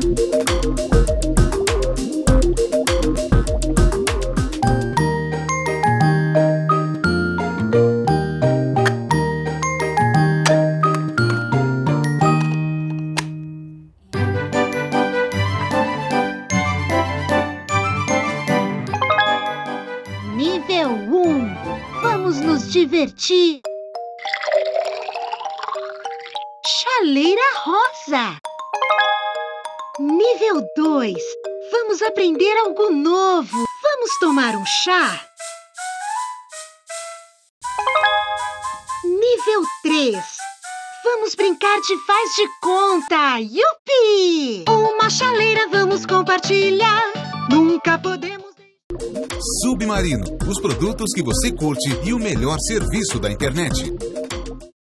Nível 1. Vamos nos divertir. Chaleira rosa. Nível 2. Vamos aprender algo novo. Vamos tomar um chá. Nível 3. Vamos brincar de faz de conta. Yupi! Uma chaleira vamos compartilhar. Nunca podemos... Submarino, os produtos que você curte e o melhor serviço da internet.